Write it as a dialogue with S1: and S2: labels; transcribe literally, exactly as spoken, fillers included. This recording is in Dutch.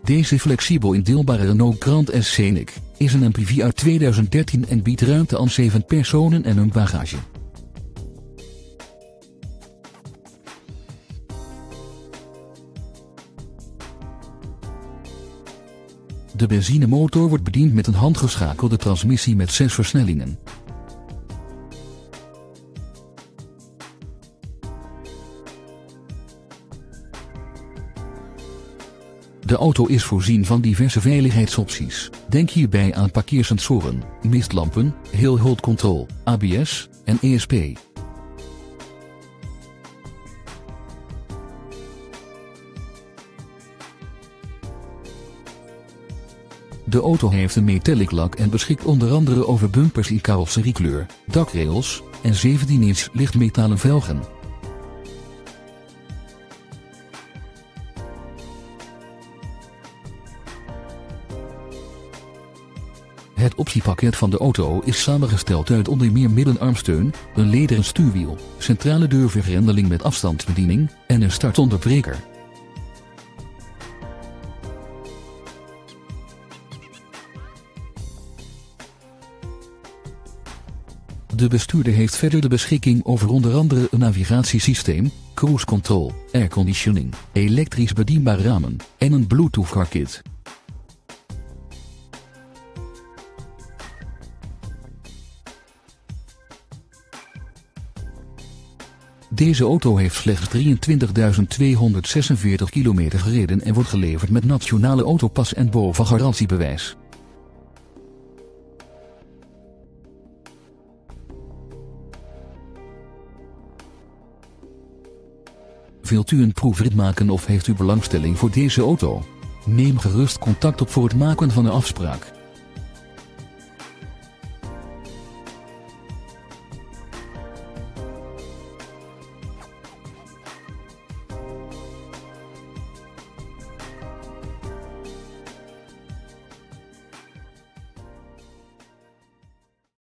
S1: Deze flexibel indeelbare Renault Grand Scenic is een M P V uit tweeduizend dertien en biedt ruimte aan zeven personen en hun bagage. De benzinemotor wordt bediend met een handgeschakelde transmissie met zes versnellingen. De auto is voorzien van diverse veiligheidsopties. Denk hierbij aan parkeersensoren, mistlampen, hill hold control, A B S en E S P. De auto heeft een metallic lak en beschikt onder andere over bumpers in carrosseriekleur, dakrails en zeventien inch lichtmetalen velgen. Het optiepakket van de auto is samengesteld uit onder meer middenarmsteun, een lederen stuurwiel, centrale deurvergrendeling met afstandsbediening en een startonderbreker. De bestuurder heeft verder de beschikking over onder andere een navigatiesysteem, cruise control, airconditioning, elektrisch bedienbare ramen en een Bluetooth car kit. Deze auto heeft slechts drieëntwintigduizend tweehonderdzesenveertig kilometer gereden en wordt geleverd met nationale autopas en bovengarantiebewijs. Wilt u een proefrit maken of heeft u belangstelling voor deze auto? Neem gerust contact op voor het maken van een afspraak.